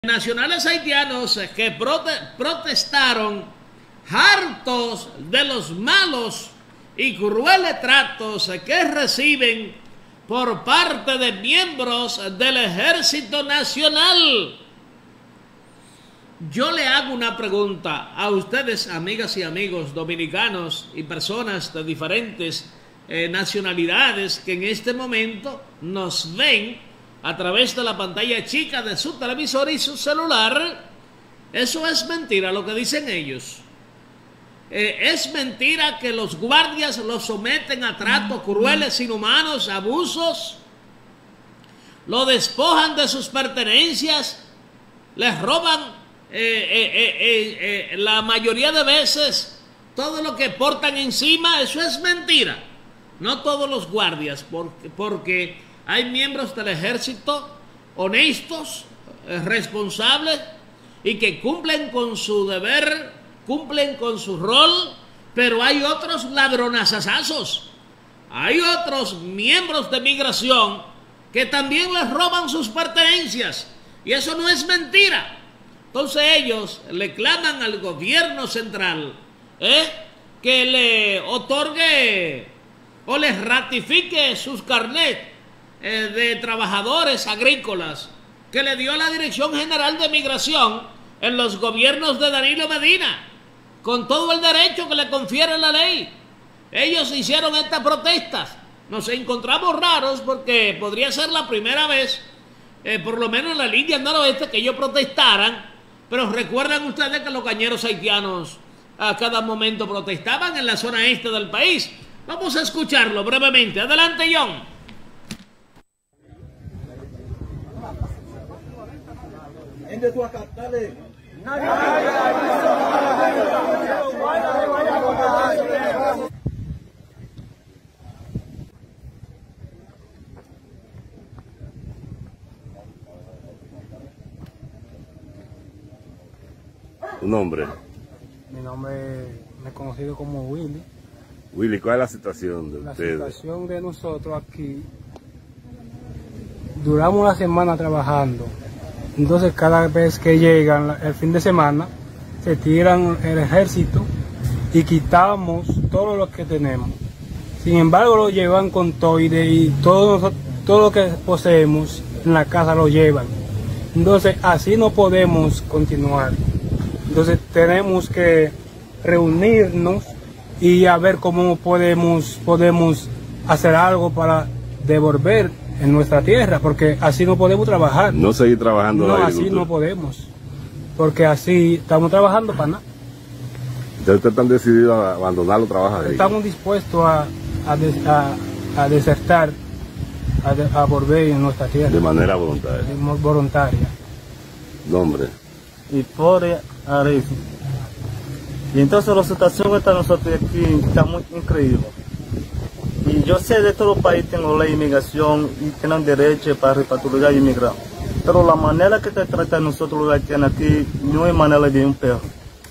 Nacionales haitianos que protestaron hartos de los malos y crueles tratos que reciben por parte de miembros del Ejército Nacional. Yo le hago una pregunta a ustedes, amigas y amigos dominicanos y personas de diferentes nacionalidades que en este momento nos ven a través de la pantalla chica de su televisor y su celular. Eso es mentira lo que dicen ellos. Es mentira que los guardias los someten a tratos crueles, inhumanos, abusos, lo despojan de sus pertenencias, les roban la mayoría de veces todo lo que portan encima. Eso es mentira. No todos los guardias, porque hay miembros del ejército honestos, responsables y que cumplen con su deber, cumplen con su rol, pero hay otros ladronazazos, hay otros miembros de migración que también les roban sus pertenencias, y eso no es mentira. Entonces ellos le claman al gobierno central que le otorgue o les ratifique sus carnets de trabajadores agrícolas que le dio la Dirección General de Migración en los gobiernos de Danilo Medina, con todo el derecho que le confiere la ley. Ellos hicieron estas protestas. Nos encontramos raros porque podría ser la primera vez, por lo menos en la línea noroeste, que ellos protestaran, pero recuerdan ustedes que los cañeros haitianos a cada momento protestaban en la zona este del país. Vamos a escucharlo brevemente. Adelante, John. ¿Tu nombre? Mi nombre es conocido como Willy. Willy, ¿cuál es la situación de ustedes? La situación de nosotros aquí, duramos una semana trabajando. Entonces cada vez que llegan el fin de semana, se tiran el ejército y quitamos todo lo que tenemos. Sin embargo, lo llevan con toide y todo lo que poseemos en la casa lo llevan. Entonces así no podemos continuar. Entonces tenemos que reunirnos y a ver cómo podemos hacer algo para devolver en nuestra tierra, porque así no podemos trabajar. No seguir trabajando. No, así no podemos, porque así estamos trabajando para nada. Entonces ustedes están decididos a abandonar los trabajos ahí. Estamos dispuestos a desertar, a volver en nuestra tierra. De manera voluntaria. Voluntaria. Nombre. Historia Arif. Y entonces la situación está nosotros aquí está muy increíble. Y yo sé de todo el país tengo ley de inmigración y tienen derecho para repatriar y inmigrar. Pero la manera que te tratan nosotros los haitianos aquí no es manera de un perro.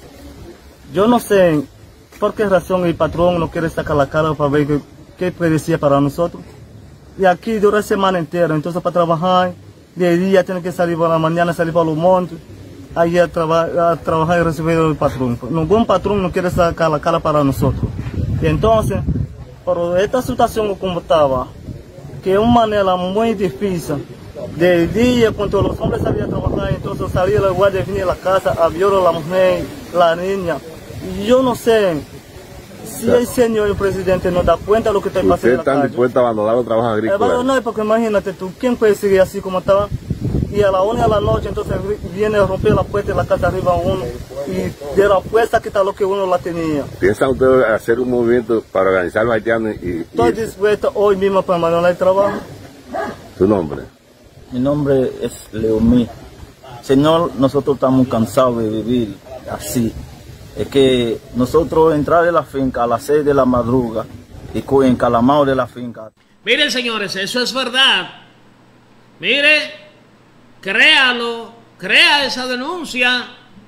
Yo no sé por qué razón el patrón no quiere sacar la cara para ver qué puede decir para nosotros. Y aquí dura la semana entera, entonces para trabajar, de día tiene que salir por la mañana, salir para los montes, ahí a trabajar y recibir el patrón. Ningún patrón no quiere sacar la cara para nosotros. Y entonces, por esta situación como estaba, que es una manera muy difícil, de día cuando los hombres salían a trabajar, entonces salía la guardia, venía a la casa, a violar a la mujer, la niña. Y yo no sé si el señor el presidente no da cuenta de lo que está pasando. ¿Ustedes están dispuestos a abandonar los trabajos agrícolas? No, porque imagínate tú, ¿quién puede seguir así como estaba? Y a la 1 de la noche entonces viene a romper la puerta de la casa arriba a uno y de la puerta quita lo que uno la tenía. ¿Piensan ustedes hacer un movimiento para organizar los haitianos? Estoy dispuesto hoy mismo para abandonar el trabajo. ¿Tu nombre? Mi nombre es Leomí. Señor, nosotros estamos cansados de vivir así. Es que nosotros entrar en la finca a las 6 de la madrugada y encalamados de la finca. Miren, señores, eso es verdad. Mire, créalo, crea esa denuncia,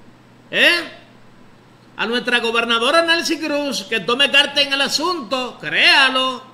a nuestra gobernadora Nelcy Cruz, que tome carta en el asunto, créalo,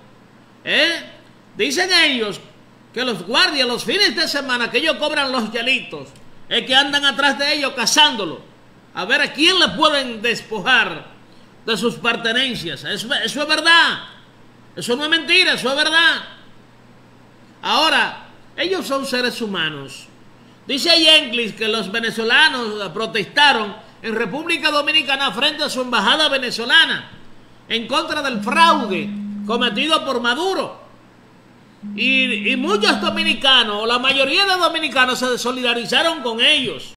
Dicen ellos que los guardias los fines de semana que ellos cobran los hielitos, es que andan atrás de ellos cazándolo, a ver a quién le pueden despojar de sus pertenencias. Eso es verdad, eso no es mentira, eso es verdad. Ahora, ellos son seres humanos. Dice Jenkins que los venezolanos protestaron en República Dominicana frente a su embajada venezolana en contra del fraude cometido por Maduro. Y muchos dominicanos, o la mayoría de dominicanos, se solidarizaron con ellos.